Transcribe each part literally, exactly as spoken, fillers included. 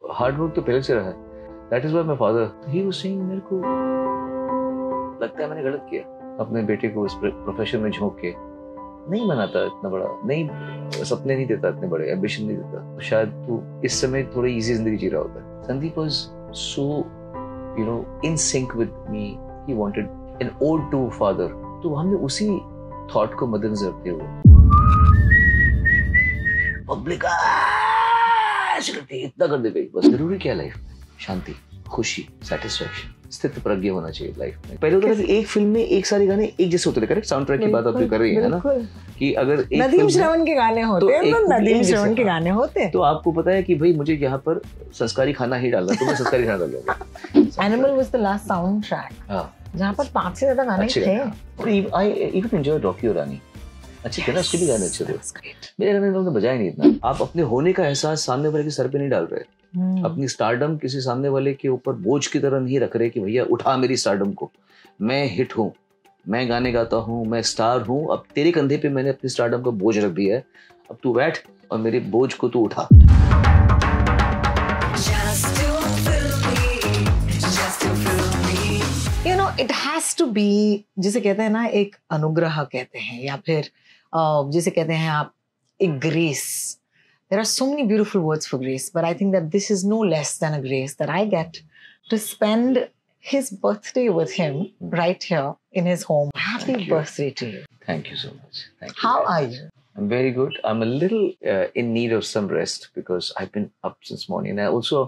Hard work तो पहले से रहा है. That is why my father, he was saying मेरे को लगता है मैंने गलत किया अपने बेटे को इस प्रोफेशन में झोंक के. नहीं बनाता इतना बड़ा, नहीं सपने नहीं देता इतने बड़े, एम्बिशन नहीं देता. तो शायद तू इस समय थोड़ी इजी जिंदगी जी रहा होता है. Sandeep was so, you know, in sync with me. He wanted an ode to father. तो हमने उसी थॉट को मद्देनजर रखते हुए पब्लिक ऐसे करती है, इतना कर दे गई. बस जरूरी क्या लाइफ में? शांति, खुशी, सेटिस्फैक्शन, स्थित प्रज्ञ होना चाहिए लाइफ में. पहले होता था कि एक फिल्म में एक सारे गाने एक जैसे होते थे. करेक्ट? साउंड ट्रैक की बात आप जो कर रही है ना, कि अगर एक नदीम श्रवण के गाने होते हैं, तो नदीम श्रवण के गाने होते हैं. तो आपको पता है कि भाई मुझे यहाँ पर संस्कारी खाना ही डालना, तो मैं संस्कारी खाना डालूंगा. Animal was the last sound track. हां, जहाँ पर पांच से ज्यादा गाने थे. और आई इवन एंजॉय रॉकी और रानी. अच्छे थे ना, उसके भी गाने अच्छे थे. मेरे गाने लोगों ने बजाया नहीं इतना. आप अपने होने का एहसास सामने वाले के सर पे नहीं डाल रहे. hmm. अपनी स्टारडम किसी सामने वाले के ऊपर बोझ की तरह नहीं रख रहे कि भैया उठा मेरी स्टारडम को, मैं हिट हूँ, मैं गाने गाता हूँ, मैं स्टार हूँ. अब तेरे कंधे पे मैंने अपनी स्टारडम का बोझ रख दिया है, अब तू बैठ और मेरे बोझ को तू उठा. You know, it has to be, जिसे कहते हैं ना एक अनुग्रह कहते हैं, या फिर uh, जिसे कहते हैं आप एक grace. There are so many beautiful words for grace, but I think that this is no less than a grace that I get to spend his birthday with him right here in his home. Happy Thank birthday you. to you. Thank you so much. Thank you. How are you? I'm very good. I'm a little uh, in need of some rest because I've been up since morning. And I also,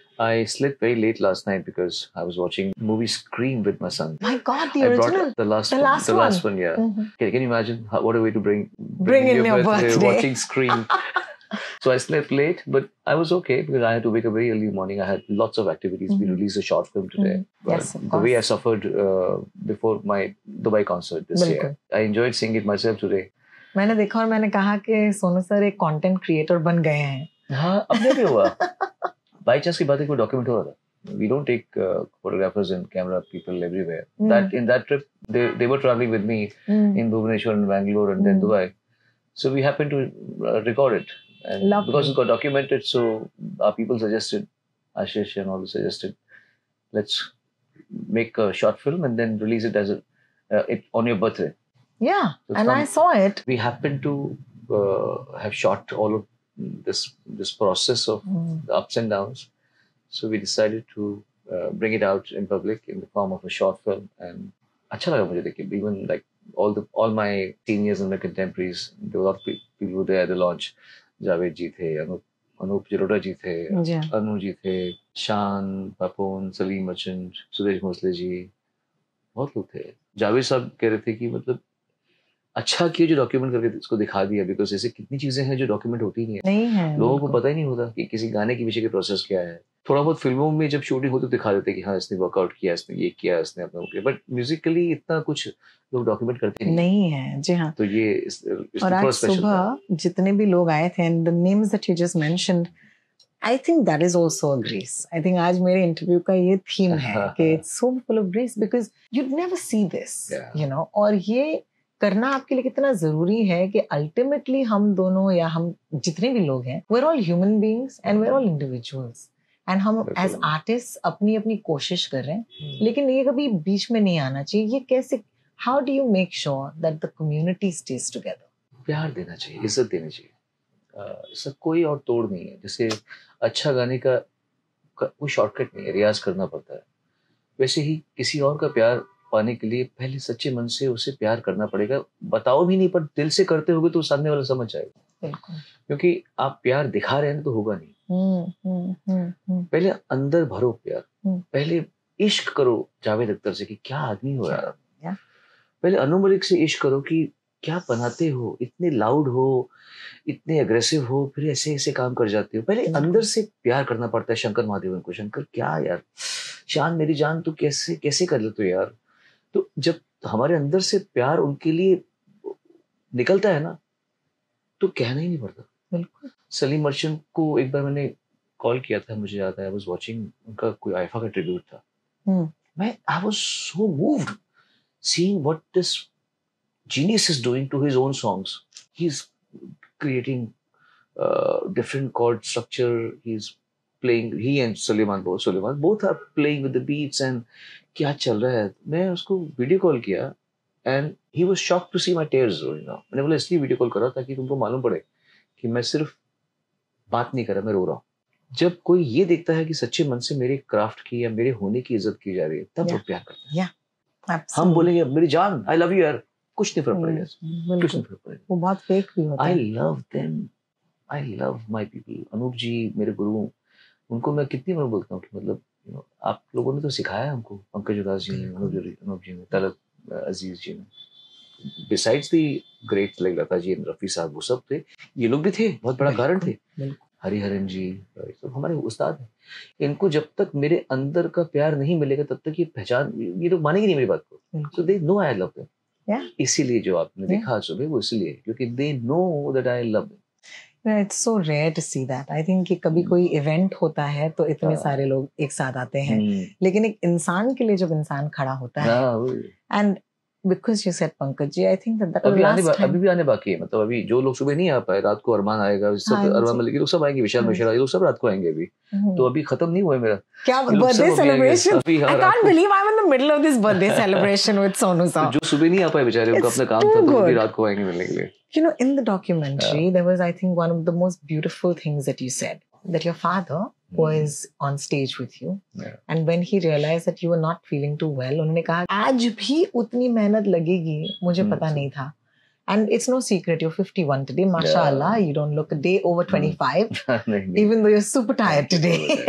I slept very late last night because I was watching the movie Scream with my son. My God, the I original. brought the last the one. last the one. last one, yeah. Mm-hmm. Can, can you imagine how, what a way to bring bring in your birthday, birthday. watching Scream. So I slept late, but I was okay because I had to wake up very early in the morning. I had lots of activities. Mm-hmm. We released a short film today. Mm-hmm. Yes, of the course. way I suffered uh, before my Dubai concert this Bilkul. year. I enjoyed seeing it myself today. मैंने देखा और मैंने कहा कि Sonu sir एक content creator बन गए हैं. हाँ, अपने भी हुआ. बाय चांस की बात है, कोई डॉक्यूमेंट हो रहा था. We don't take uh, photographers and camera people everywhere. Mm. That in that trip, they they were traveling with me mm. in Bhubaneswar and Bangalore and mm. then Dubai. So we happened to uh, record it, and Lovely. because it got documented, so our people suggested, Ashish and all suggested, let's make a short film and then release it as a uh, it on your birthday. Yeah, so and I saw it. We happened to uh, have shot all of this this process of mm. the ups and downs. So we decided to uh, bring it out in public in the form of a short film, and अच्छा लगा मुझे देख के. Even like all the all my seniors and my contemporaries, there were a lot of people who were there at the launch. Javed जी थे, अनूप अनूप जलोटा जी थे, अनु जी थे, शान, पापोन, सलीम मचन, सुदेश भोसले जी, बहुत लोग थे. जावेद साहब कह रहे थे कि मतलब अच्छा किया जो डॉक्यूमेंट करके इसको दिखा दिया, बिकॉज ऐसे कितनी चीजें हैं जो डॉक्यूमेंट होती नहीं है. नहीं है, लोगों को पता ही नहीं होता कि किसी गाने के पीछे के प्रोसेस क्या है. थोड़ा बहुत फिल्मों में जब शूटिंग होती तो दिखा देते कि हाँ इसने वर्कआउट किया, इसने ये किया, इसने अपना किया, बट म्यूजिकली इतना कुछ लोग डॉक्यूमेंट करते नहीं, नहीं है. जी हाँ. तो ये इस, इस और आज सुबह जितने भी लोग आए थे, and the names that you just mentioned, I think that is also a grace. I think आज मेरे इंटरव्यू का ये थीम है कि it's so full of grace because you never see this, you know. और ये करना आपके लिए कितना जरूरी है कि अल्टीमेटली हम दोनों या हम जितने भी लोग हैं, we are all human beings and we are all individuals, and हम एज आर्टिस्ट अपनी अपनी कोशिश कर रहे हैं, hmm. लेकिन ये कभी बीच में नहीं आना चाहिए. ये कैसे, how do you make sure that the community stage together? प्यार देना चाहिए, इज्जत देनी चाहिए. इसका कोई और तोड़ नहीं है. जैसे अच्छा गाने का कोई शॉर्टकट नहीं है, रियाज करना पड़ता है. वैसे ही किसी और का प्यार पाने के लिए पहले सच्चे मन से उसे प्यार करना पड़ेगा. बताओ भी नहीं, पर दिल से करते होगे तो सामने वाला समझ जाएगा. बिल्कुल. क्योंकि आप प्यार दिखा रहे हैं तो होगा नहीं. हुँ, हुँ, हुँ, हुँ. पहले अंदर भरो प्यार. हुँ. पहले इश्क करो जावेद अख्तर से कि क्या आदमी हो यार. या? पहले अनु मलिक से इश्क करो कि क्या बनाते हो, इतने लाउड हो, इतने अग्रेसिव हो, फिर ऐसे ऐसे काम कर जाते हो. पहले अंदर से प्यार करना पड़ता है. शंकर महादेवन को, शंकर क्या यार, शान मेरी जान, तू कैसे कैसे कर लेते हो यार. तो जब हमारे अंदर से प्यार उनके लिए निकलता है ना, तो कहना ही नहीं पड़ता. बिल्कुल. सलीम मर्चेंट को एक बार मैंने कॉल किया था, मुझे याद है. आई वाज वाचिंग, उनका कोई आईफा का ट्रिब्यूट था. hmm. मैं I was so moved seeing what this genius is doing to his own songs. He is creating different chord structure, he is playing, he and Suleiman both, Suleiman both are playing with the beats and क्या चल रहा है. मैं उसको video call किया and he was shocked to see my tears, you know. मैंने बोला इसलिए वीडियो कॉल करा ताकि तुमको मालूम पड़े कि मैं सिर्फ बात नहीं कर रहा, मैं रो रहा हूँ. जब कोई ये देखता है कि सच्चे मन से मेरे क्राफ्ट की या मेरे होने की इज्जत की जा रही है, तब वो प्यार करता है. yeah, हम बोलेंगे मेरी जान, आई लव यू यार, कुछ नहीं फर्क पड़ेगा, कुछ नहीं फर्क पड़ेगा. वो बहुत फेक भी होता है. I love them, I love my people. Anoop ji मेरे गुरु, उनको मैं कितनी बार बोलता हूँ कि मतलब you know, आप लोगों ने तो सिखाया हमको, पंकज उदास जी ने, अनूप जी अनूप जी ने, तलत अजीज जी ने, besides the great like Lata ji, Rafi sahab, वो सब थे. ये लोग भी थे, बहुत बड़ा कारण थे. हरिहरन जी तो हमारे उस्ताद हैं. इनको जब तक मेरे अंदर का प्यार नहीं मिलेगा तब तक ये पहचान, ये लोग मानेंगे नहीं मेरी बात को. So they know I love them. इसीलिए जो आपने देखा सुबह वो इसलिए क्योंकि they know that I love them. It's so rare to see that. I think कि कभी कोई इवेंट होता है तो इतने सारे लोग एक साथ आते हैं, लेकिन एक इंसान के लिए जब इंसान खड़ा होता है, and because you said Pankaj ji, I think that that अभी आने last time अभी भी आने बाकी है. मतलब अभी जो लोग सुबह नहीं आ पाए, रात को अरमान आएगा, सब अरमान मलिक लोग सब आएंगे, विशाल मिश्रा ये लोग सब रात को आएंगे. अभी तो अभी खत्म नहीं हुआ है मेरा क्या birthday celebration. I can't believe I'm in the middle of this birthday celebration with Sonu Saab. जो सुबह नहीं आ पाए बेचारे, उनका अपना काम था, तो अभी रात को आएंगे मिलने के लिए. You know, in the documentary, yeah. there was, I think, one of the most beautiful things that you said, that your father mm. was on stage with you. Yeah. And when he realized that you were not feeling too well, उन्होंने कहा, आज भी उतनी मेहनत लगेगी, मुझे mm. पता नहीं था. And it's no secret, you're fifty-one today, mashallah, yeah. you don't look a day over twenty-five, mm. even though you're super tired today.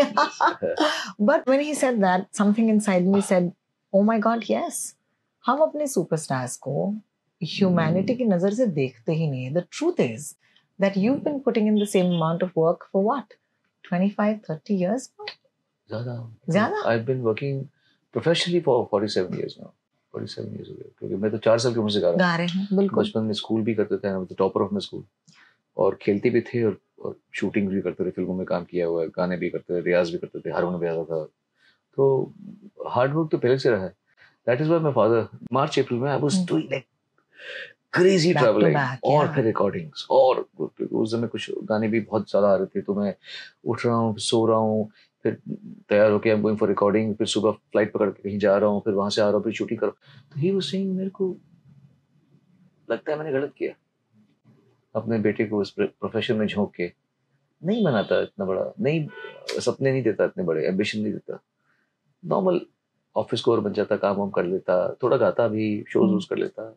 But when he said that, something inside me said, oh my God, yes. हम अपने superstars को humanity की नजर से देखते ही नहीं है. The truth is that you've been putting in the same amount of work for what? twenty-five, thirty years now? ज़्यादा. ज़्यादा? I've been working professionally for forty-seven years now. forty-seven years हो गए. क्योंकि मैं तो चार साल की उम्र से गा रहा हूँ. गा रहे हैं, बिल्कुल. बचपन में स्कूल भी करते थे, मैं तो टॉपर ऑफ माय स्कूल, और खेलते भी थे, और, और शूटिंग भी करते थे, फिल्मों में काम किया हुआ है, गाने भी करते थे, रियाज भी करते थे, हारमोनियम बजाता था. तो हार्ड वर्क तो पहले से रहा है. That is why my father, March April में I was hmm. doing like crazy back traveling back, और yeah. फिर रिकॉर्डिंग्स, और उस समय कुछ गाने भी बहुत ज़्यादा आ रहे थे, तो मैं उठ रहा हूँ, सो रहा हूँ, फिर तैयार होके I'm going for recording, फिर सुबह फ्लाइट पकड़ के कहीं जा रहा हूँ, फिर वहाँ से आ रहा हूँ, फिर शूटिंग कर. तो he was saying, मेरे को लगता है मैंने गलत किया, अपने बेटे को इस प्रोफेशन में झोंक के. नहीं बनाता इतना बड़ा, नहीं सपने नहीं देता, इतने बड़े एम्बिशन नहीं देता. नॉर्मल ऑफिस कोर बन जाता, काम वाम कर लेता, थोड़ा गाता भी, शोज वोज कर लेता.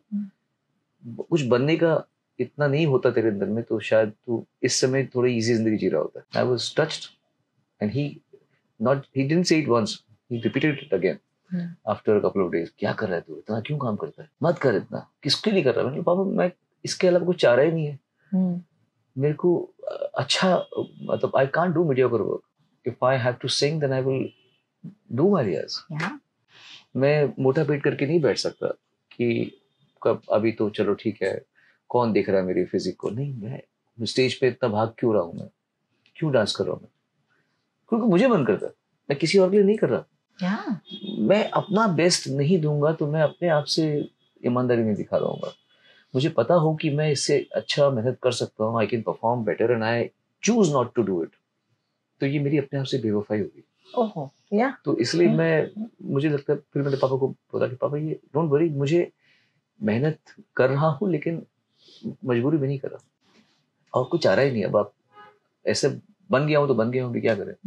कुछ बनने का इतना नहीं होता तेरे अंदर में, तो शायद तू इस समय थोड़ी इजी जिंदगी जी रहा होता. I was touched and he not he didn't say it once, he repeated it again after a couple of days. क्या कर रहा है तू, इतना क्यों काम करता है, मत कर इतना, किसके लिए कर रहा है. मैंने पापा मैं इसके अलावा कुछ चाह रहा ही नहीं है. hmm. मेरे को अच्छा, मतलब I can't do mediocre work. If I have to sing then I will do my riyaz. मैं मोटा पेट करके नहीं बैठ सकता कि कब अभी तो चलो ठीक है, कौन देख रहा है मेरी फिजिक को. नहीं, मैं स्टेज पे इतना भाग क्यों रहा हूँ, मैं क्यों डांस कर रहा हूँ, मैं क्योंकि मुझे मन करता है, मैं किसी और के लिए नहीं कर रहा. yeah. मैं अपना बेस्ट नहीं दूंगा तो मैं अपने आप से ईमानदारी नहीं दिखा रहा हूँ. मुझे पता हो कि मैं इससे अच्छा मेहनत कर सकता हूँ, I can perform better, and I choose not to do it, तो ये मेरी अपने आप से बेवफाई होगी. ओहो, या तो इसलिए मैं, मुझे लगता है, फिर मैंने पापा को बोला कि पापा ये डोंट वरी, मुझे मेहनत कर रहा हूँ लेकिन मजबूरी में नहीं कर रहा, और कुछ आ रहा ही नहीं. अब आप ऐसे बन गया हूँ तो बन गया हूँ, क्या करें.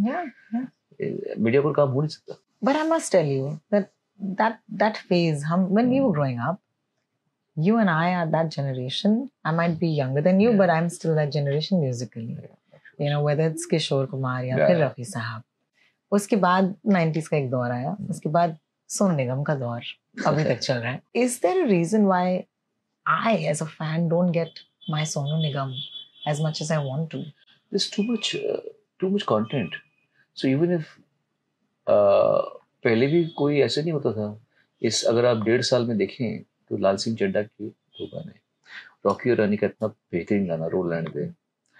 मीडिया पर काम हो नहीं सकता. But I must tell you that that that phase, hum, when we were growing up, you and I are that generation. I might be younger than you, yeah. but I'm still that generation musically. Yeah. You know, whether it's Kishore Kumar या yeah. फिर रफी साहब. उसके बाद nineties का एक दौर आया, उसके बाद सोनू निगम का दौर अभी तक चल रहा है. Is there a reason why I, as a fan, don't get my Sonu Nigam as much as I want to? There's too much, uh, too much content. So even if uh, पहले भी कोई ऐसे नहीं होता था. इस अगर आप डेढ़ साल में देखें तो लाल सिंह चड्ढा के दो गाने, रॉकी और रानी का इतना बेहतरीन गाना रोल लैंड दे,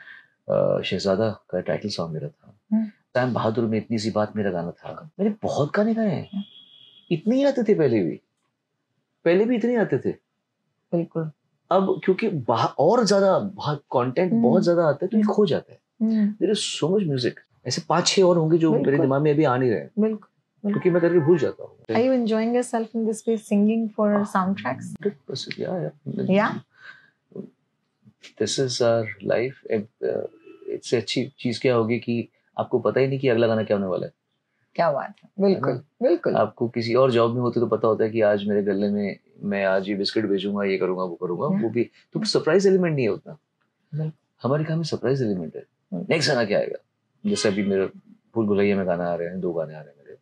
शहजादा का टाइटल सॉन्ग मेरा था, सैम बहादुर में इतनी सी बात मेरा गाना था. मैंने बहुत गाने गाए हैं. इतने ही आते थे पहले भी, पहले भी इतने आते थे. बिल्कुल. अब क्योंकि और ज्यादा कंटेंट बहुत ज्यादा आता है तो ये खो जाता है. There is so much music. ऐसे पांच छह और होंगे जो मेरे दिमाग में अभी आ नहीं रहे, बिल्कुल, क्योंकि मैं करके भूल जाता हूँ. Are you enjoying yourself in this way, singing for soundtracks? one hundred percent, yeah, yeah. Yeah. This is our life. इससे अच्छी चीज क्या होगी कि आपको पता ही नहीं कि अगला गाना क्या होने वाला है. क्या बात है, बिल्कुल बिल्कुल. आपको किसी और जॉब में होते तो पता होता है कि आज मेरे गले में मैं आज ये बिस्किट भेजूंगा, ये करूंगा, वो करूंगा, वो भी तो सरप्राइज एलिमेंट नहीं है उतना. हमारे काम में सरप्राइज एलिमेंट है. नेक्स्ट गाना क्या आएगा, जैसे अभी मेरा भूल भुलैया में गाना आ रहे हैं, दो गाने आ रहे हैं मेरे,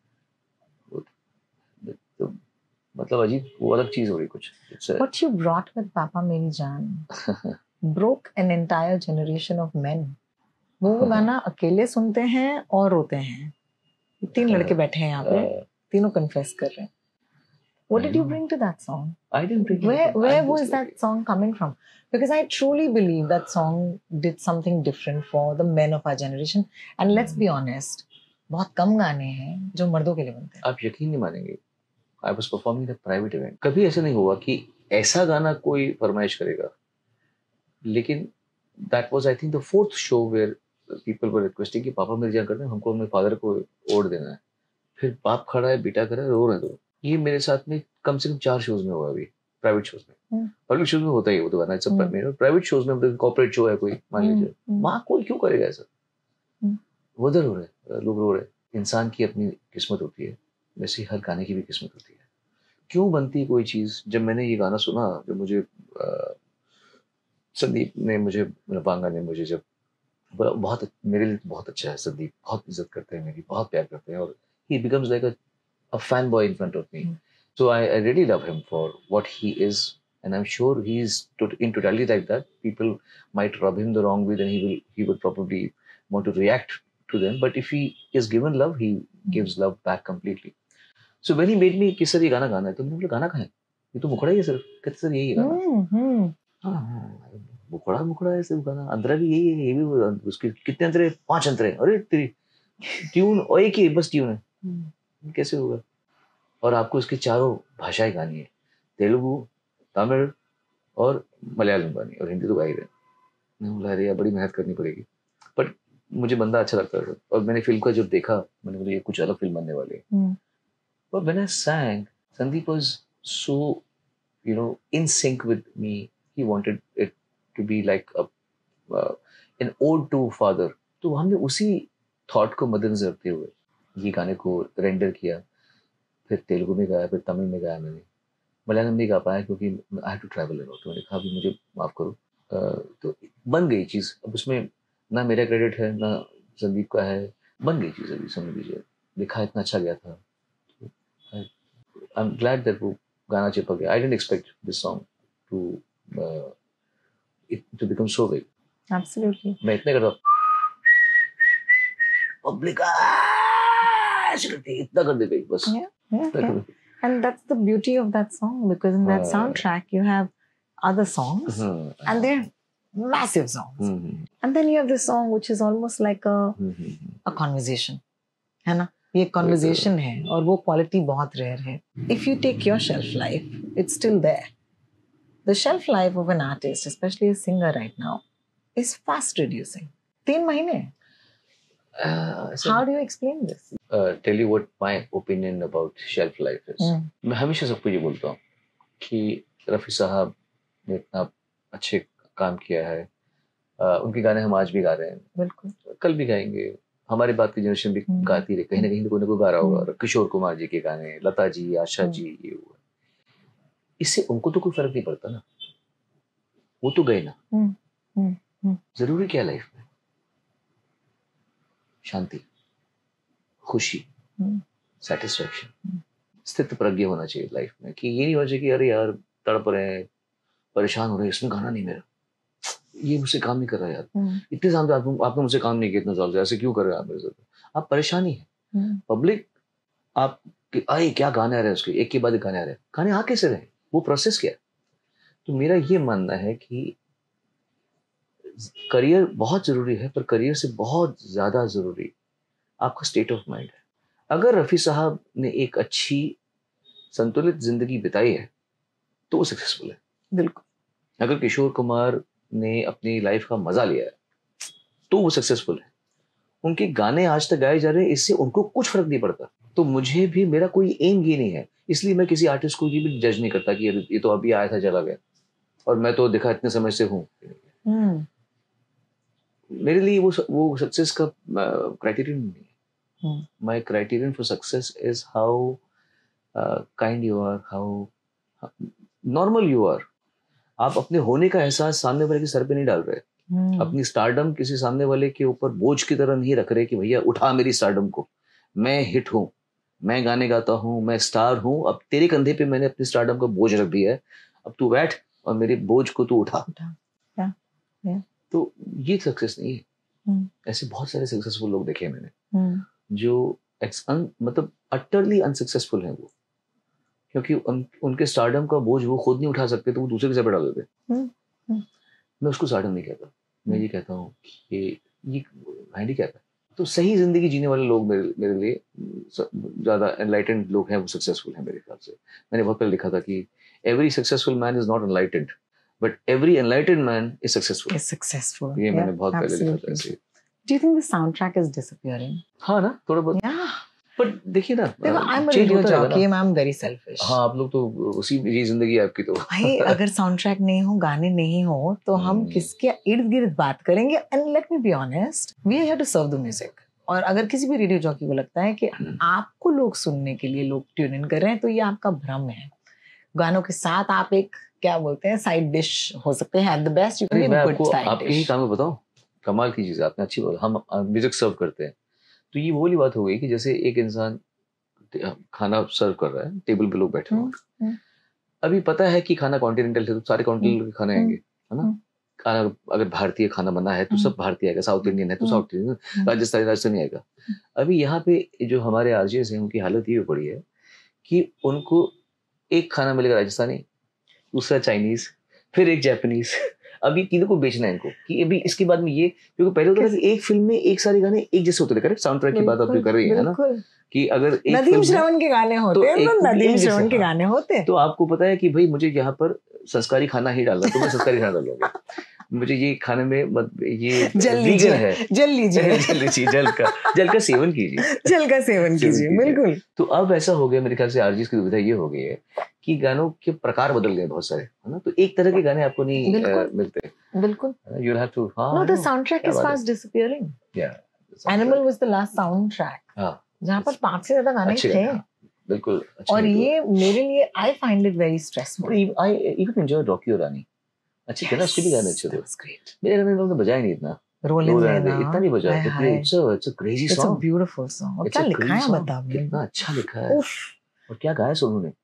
तो मतलब अजीब वो अलग चीज हो रही कुछ. What you brought with Papa Meri Jaan broke an entire generation of men. वो गाना अकेले सुनते हैं और रोते हैं. तीन लड़के बैठे हैं यहाँ पे, तीनों कन्फेस कर रहे हैं. What did you bring to that song? I didn't bring where it. where was that song coming from? Because I truly believe that song did something different for the men of our generation. And let's be honest, बहुत कम गाने हैं जो मर्दों के लिए बनते हैं. आप यकीन नहीं मानेंगे, I was performing at a private event. कभी ऐसा नहीं हुआ कि ऐसा गाना कोई फरमाइश करेगा, लेकिन that was I think the fourth show where people were requesting कि पापा मेरी जान करते हैं, हमको अपने फादर को ओढ़ देना है. फिर बाप खड़ा है, बेटा खड़ा है, रो रहे दो. ये मेरे साथ में कम से कम चार शोज में हुआ अभी, प्राइवेट शोज में. पब्लिक शोज में होता ही वो तो गाना, इट्स अ प्राइवेट शोज में, कॉर्पोरेट शो है कोई मान लीजिए, वहाँ कोई क्यों करेगा ऐसा. उधर हो रहे लोग, रो रहे. इंसान की अपनी किस्मत होती है, वैसे हर गाने की भी किस्मत होती है. क्यों बनती कोई चीज. जब मैंने ये गाना सुना, जब मुझे संदीप ने मुझे, बांगा ने मुझे जब बोला, बहुत मेरे लिए बहुत अच्छा है संदीप, बहुत इज्जत करते हैं मेरी, बहुत प्यार करते हैं, और he becomes like a a fanboy in front of me. Mm. So I, I really love him for what he is, and I'm sure he's to, in totality like that. People might rub him the wrong way, then he will he would probably want to react to them. But if he is given love, he gives love back completely. So when he made me कि sir ये गाना गाना है, तो मैंने बोला गाना कहाँ है, ये तो मुखड़ा ही है सिर्फ. कहते सर यही है गाना. हाँ, मुखड़ा मुखड़ा है सिर्फ गाना, अंतरा भी यही है, ये भी उसके कितने अंतरे, पांच अंतरे. अरे तेरी ट्यून और एक ही बस ट्यून है, कैसे होगा. और आपको इसकी चारों भाषाएं गानी है, तेलुगु, तमिल और मलयालम गानी, और हिंदी तो गा ही रहे. मैंने बोला अरे यार बड़ी मेहनत करनी पड़ेगी, बट मुझे बंदा अच्छा लगता था. और मैंने फिल्म का जब देखा, मैंने बोला ये कुछ अलग फिल्म बनने वाली है. But when I sang, Sandeep was so, you know, in sync with me. He wanted it to be like a uh, an ode to father. तो हमने उसी थॉट को मद्देनजर रखते हुए ये गाने को रेंडर किया. फिर तेलुगु में गाया, फिर तमिल में गाया मैंने, मलयालम में गा पाया क्योंकि I have to travel a lot. तो मैंने कहा भी मुझे माफ करो. तो बन गई चीज़. अब उसमें ना मेरा क्रेडिट है ना संदीप का है, बन गई चीज़. अभी समझ लीजिए, लिखा इतना अच्छा गया था. आई एम ग्लैड दैट वो गाना चिपक गया. I didn't expect this song to it to become so big. Absolutely. मैं इतने करता पब्लिक ऐसे करती, इतना कर दे गई बस. Yeah, yeah. And that's the beauty of that song, because in that uh, soundtrack you have other songs uh, and they're massive songs. Mm-hmm. And then you have this song which is almost like a mm-hmm. a conversation. है ना? ये conversation है और वो quality बहुत rare है. If you take your shelf life, it's still there. The shelf life of an artist, especially a singer right now, is fast reducing. तीन महीने. Uh, so how do you explain this? Uh, tell you what my opinion about shelf life is. Mm. मैं हमेशा सबको ये बोलता हूँ कि रफ़ी साहब ने इतना अच्छे काम किया है. uh, उनके गाने हम आज भी गा रहे हैं, बिल्कुल, कल भी गाएंगे. हमारे बाद की जनरेशन भी mm. गाती रही, कहीं ना कहीं कोई ना कोई गा रहा होगा. mm. किशोर कुमार जी के गाने, लता जी, आशा mm. जी, ये हुआ. इससे उनको तो कोई फर्क नहीं पड़ता ना, वो तो गए ना. mm. Mm. Mm. जरूरी क्या लाइफ में? शांति, खुशी, सेटिस्फैक्शन, स्थित प्रज्ञ होना चाहिए लाइफ में. कि ये नहीं होना चाहिए कि अरे यार तड़प रहे हैं, परेशान हो रहे हैं, इसमें गाना नहीं मेरा, ये मुझसे काम नहीं कर रहा यार, इतने साल आपने आपने मुझसे काम नहीं किया, इतना साल से ऐसे क्यों कर रहे हैं आप मेरे साथ. आप परेशानी है. पब्लिक आप आए क्या गाने आ रहे हैं उसके, एक के बाद एक गाने आ रहे हैं. गाने आ कैसे रहे, वो प्रोसेस क्या है. तो मेरा ये मानना है कि करियर बहुत जरूरी है, पर करियर से बहुत ज्यादा जरूरी आपका स्टेट ऑफ माइंड है. अगर रफ़ी साहब ने एक अच्छी संतुलित जिंदगी बिताई है तो वो सक्सेसफुल है. बिल्कुल. अगर किशोर कुमार ने अपनी लाइफ का मजा लिया है तो वो सक्सेसफुल है. उनके गाने आज तक गाए जा रहे हैं, इससे उनको कुछ फर्क नहीं पड़ता। तो मुझे भी, मेरा कोई एम ये नहीं है, इसलिए मैं किसी आर्टिस्ट को ये भी जज नहीं करता कि ये तो अभी आया था चला गया और मैं तो देखा इतने समय से हूँ। hmm. मेरे लिए वो वो सक्सेस का क्राइटेरियन नहीं है। My criterion for success is how kind you are, how normal you are. आप अपने होने का एहसास सामने वाले के सर पे नहीं डाल रहे। hmm. अपनी स्टारडम किसी सामने वाले के ऊपर बोझ की तरह नहीं रख रहे कि भैया उठा मेरी स्टारडम को, मैं हिट हूँ, मैं गाने गाता हूँ, मैं स्टार हूँ, अब तेरे कंधे पे मैंने अपनी स्टारडम का बोझ रख दिया है, अब तू बैठ और मेरे बोझ को तू उठा, उठा। yeah. Yeah. तो ये सक्सेस नहीं है। hmm. ऐसे बहुत सारे सक्सेसफुल लोग देखे मैंने, hmm. जो un, मतलब अटरली अनसक्सेसफुल हैं वो, क्योंकि उन, उनके स्टारडम का बोझ वो खुद नहीं उठा सकते तो वो दूसरे के सर पे डाल देते। hmm. hmm. मैं उसको स्टारडम नहीं कहता, मैं ये कहता हूँ कि ये हैंडीकैप है। तो सही जिंदगी जीने वाले लोग मेरे मेरे लिए ज्यादा एनलाइटेंड लोग हैं, वो सक्सेसफुल हैं मेरे ख्याल से। मैंने बहुत पहले लिखा था कि every successful man is not enlightened but every enlightened man is successful. Is successful, ये मैंने बहुत पहले लिखा था ऐसे। Do you think the soundtrack is disappearing? हाँ ना, थोड़ा बहुत। yeah. बट देखिए ना, देखो I am a radio jockey, I am very selfish. हाँ, आप लोग तो उसी ये जिंदगी है आपकी। तो भाई अगर साउंडट्रैक नहीं हो, गाने नहीं हो, तो हम किसके इर्द गिर्द बात करेंगे? And let me be honest, we are here to serve the music. और अगर किसी भी रेडियो जॉकी को लगता है कि आपको लोग सुनने के लिए लोग ट्यून इन कर रहे हैं, तो ये आपका भ्रम है। गानों के साथ आप एक क्या बोलते हैं साइड डिश हो सकते हैं। At the best you can be good side dish. आपके ही काम में बताओ, कमाल की चीज आपने अच्छी बोला। हम म्यूजिक सर्व करते हैं, तो ये वो वाली बात हो गई कि जैसे एक इंसान खाना सर्व कर रहा है, टेबल पे लोग बैठे हुए, अभी पता है कि खाना कॉन्टिनेंटल है तो सारे कॉन्टिनेंटल के खाने आएंगे, है ना। खाना अगर भारतीय खाना बना है तो सब भारतीय आएगा, साउथ इंडियन है तो साउथ इंडियन, राजस्थानी राजस्थानी आएगा। अभी यहाँ पे जो हमारे आरजेस हैं उनकी हालत ये पड़ी है कि उनको एक खाना मिलेगा राजस्थानी, दूसरा चाइनीज, फिर एक जापानीज। अब ये तीनों को बेचना है इनको कि अभी इसके बाद में ये, क्योंकि पहले होता था कि एक फिल्म में एक सारे गाने एक जैसे होते थे। करेक्ट, साउंड ट्रैक की बात आप कर रही है ना, कि अगर एक नदीम श्रवण के गाने होते हैं तो नदीम श्रवण के गाने होते हैं, तो आपको पता है कि भाई मुझे यहाँ पर संस्कारी खाना ही डालना, तो मैं संस्कारी खाना डालूंगा। मुझे ये खाने में मत, ये जल लीजिए है, जल लीजिए जल लीजिए जल का जल का सेवन कीजिए, जल का सेवन कीजिए, बिल्कुल। तो अब ऐसा हो गया मेरे ख्याल से, आरजीएस की दुविधा ये हो गई है कि गानों के प्रकार बदल गए बहुत सारे, है ना। तो एक तरह के गाने आपको नहीं मिलते, बिल्कुल। You will have to, no the soundtrack is fast disappearing. या Animal was the last soundtrack, हां, जहां पर पांच से ज्यादा गाने थे, बिल्कुल। और ये मेरे लिए I find it very stressful. I even enjoy Rocky Aur Rani, अच्छी थी ना, उसके भी गाने अच्छे थे। मेरे घर में लोगों ने बजाया नहीं इतना, रोलिंग ने इतना नहीं बजाया। It's a it's a crazy song, it's a beautiful song. और क्या लिखा है बता, कितना अच्छा लिखा है, और क्या गाया सोनू ने।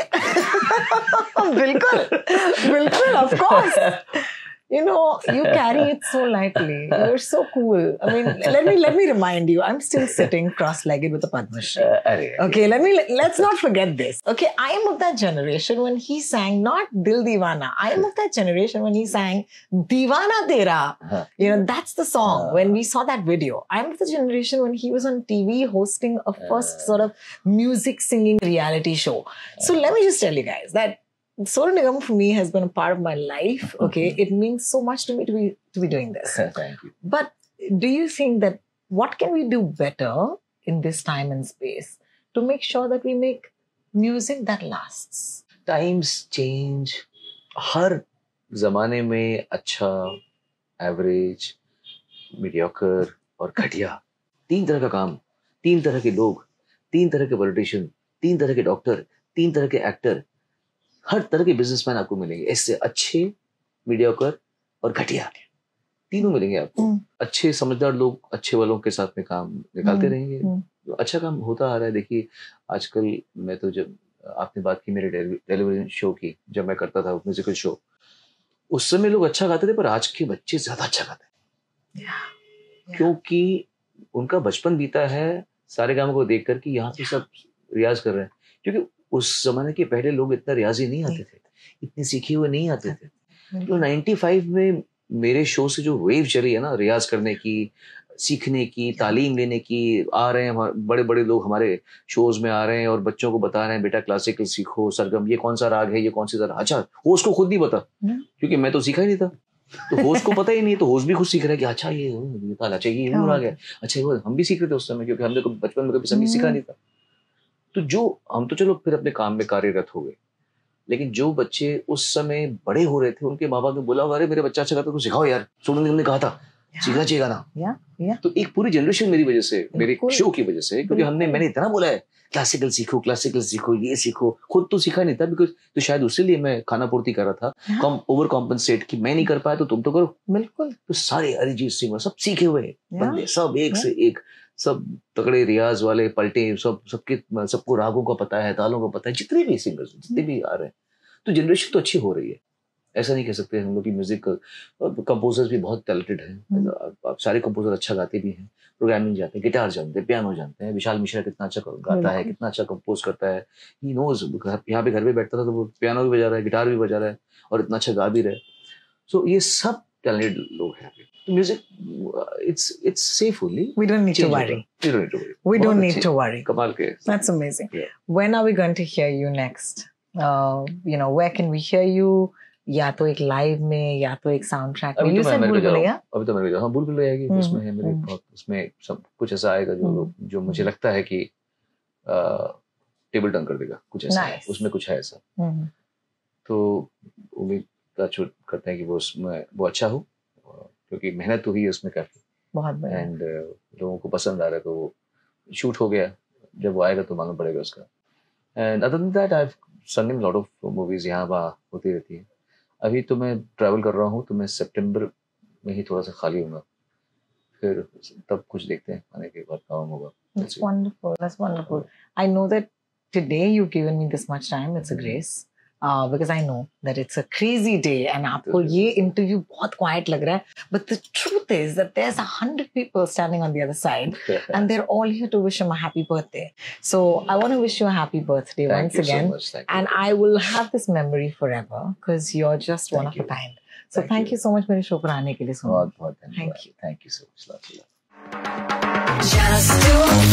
बिल्कुल बिल्कुल, of course. You know, you carry it so lightly. You're so cool. I mean, let me let me remind you. I'm still sitting cross-legged with a Padma Shri. Uh, okay, let me let's not forget this. Okay, I am of that generation when he sang not Dil Deewana. I am of that generation when he sang Deewana Tera. Uh-huh. You know, that's the song. Uh-huh. When we saw that video, I'm of the generation when he was on T V hosting a first uh-huh. sort of music singing reality show. Uh-huh. So let me just tell you guys that Sonu Nigam for me has been a part of my life. Okay, it means so much to me to be to be doing this. Thank you. But do you think that what can we do better in this time and space to make sure that we make music that lasts? Times change. हर जमाने में अच्छा, average, mediocre और घटिया, तीन तरह का काम, तीन तरह के लोग, तीन तरह के पॉलिटिशियन, तीन तरह के डॉक्टर, तीन तरह के एक्टर, हर तरह के बिजनेसमैन आपको मिलेंगे। इससे अच्छे, मीडियोकर और घटिया, तीनों मिलेंगे आपको। अच्छे समझदार लोग अच्छे वालों के साथ में काम निकालते रहेंगे, तो अच्छा काम होता आ रहा है। देखिए आजकल, मैं तो जब आपने बात की मेरे टेलीविजन शो की, जब मैं करता था म्यूजिकल शो, उस समय लोग अच्छा गाते थे, पर आज के बच्चे ज्यादा अच्छा गाते हैं, yeah, yeah. क्योंकि उनका बचपन बीता है सारे गानों को देख कर कि यहाँ पे सब रियाज कर रहे हैं। क्योंकि उस जमाने के पहले लोग इतना रियाजी नहीं आते थे, इतने सीखे हुए नहीं आते थे। तो पचानवे में मेरे शो से जो वेव चली है ना, रियाज करने की, सीखने की, तालीम लेने की, आ रहे हैं बड़े बड़े लोग हमारे शोज में आ रहे हैं और बच्चों को बता रहे हैं बेटा क्लासिकल सीखो, सरगम, ये कौन सा राग है, ये कौन सी तरह, अच्छा वो उसको खुद नहीं पता क्योंकि मैं तो सीखा ही नहीं था। तो होस्ट को पता ही नहीं, तो होस्ट भी खुद सीख रहा है कि अच्छा ये ये ताला चाहिए, ये आ गया, अच्छा ये हम भी सीख रहे थे उस समय, क्योंकि हमने बचपन में कभी संगीत सीखा नहीं था। तो जो हम तो चलो फिर अपने काम में कार्यरत हो गए, लेकिन जो बच्चे उस समय बड़े हो रहे थे, उनके माँ बाप ने बोला अरे मेरे बच्चा अच्छा गाता है तो सिखाओ यार, सोनू निगम ने कहा था सीखना चाहिए गाना। या, या। तो एक पूरी जनरेशन मेरी वजह से, मेरे शो की वजह से, क्योंकि हमने मैंने इतना बोला है क्लासिकल सीखो, क्लासिकल सीखो, ये सीखो, खुद तो सीखा नहीं था, बिकॉज तो शायद उसी लिए मैं खाना पूर्ति कर रहा था, कम ओवर कॉम्पनसेट कि मैं नहीं कर पाया तो तुम तो करो। बिल्कुल। तो सारे अरिजीत सिंह सब सीखे हुए बंदे, सब एक से एक, सब तगड़े रियाज वाले, पलटे, सब सबके सबको रागों का पता है, तालों का पता है, जितने भी सिंगर्स जितने भी आ रहे हैं। तो जनरेशन तो अच्छी हो रही है, ऐसा नहीं कह सकते। हम लोग की म्यूजिक कंपोजर्स भी बहुत टैलेंटेड हैं, सारे कंपोजर अच्छा गाते भी हैं, प्रोग्रामिंग जानते हैं, गिटार जानते हैं, पियानो जानते हैं। विशाल मिश्रा कितना अच्छा गाता है, कितना अच्छा कंपोज करता है, ही नोज। यहाँ पे घर पे बैठता था तो वो पियानो भी बजा रहा है, गिटार भी बजा रहा है और इतना अच्छा गा भी रहा है। सो ये सब टैलेंटेड लोग हैं। Music it's it's safe only. We don't need to worry. We don't need to worry. We don't need to worry. कमाल के. That's amazing. Yeah. When are we going to hear you next? Uh, you know, where can we hear you? या तो एक live में, या तो एक sound track में। You said भूल भुलैया? अभी तो मेरे हाँ भूल भुलैया आएगी, उसमें है मेरे बहुत, उसमें सब कुछ ऐसा आएगा जो जो मुझे लगता है कि टेबल टर्न कर देगा, कुछ ऐसा है उसमें, कुछ है ऐसा। तो उम्मीद करते हैं कि वो उसमें वो अच्छा हो, क्योंकि मेहनत तो हुई है उसमें काफी बहुत बढ़िया, एंड लोगों को पसंद आ रहा है, तो वो शूट हो गया, जब वो आएगा तो मालूम पड़ेगा उसका। And other than that I have सung in lot of movies, यहाँ वहाँ होती रहती है। अभी तो मैं ट्रैवल कर रहा हूँ, तो मैं सितंबर में ही थोड़ा सा खाली हूँगा, फिर तब कुछ देखते हैं, आने के बाद काम होगा। That's wonderful, that's wonderful. I know that today you've given me this much time, it's a grace. Uh, because I know that it's a crazy day and आपको ये interview बहुत quiet लग रहा है, but the truth is that there's a hundred people standing on the other side and they're all here to wish him a happy birthday. So I want to wish you a happy birthday Thank once you again, so much. Thank and you. I will have this memory forever because you're just Thank one of you. a kind. So thank, thank you. you so much मेरे show पर आने के लिए। बहुत बहुत Thank you. Thank you so much. Love you. Just do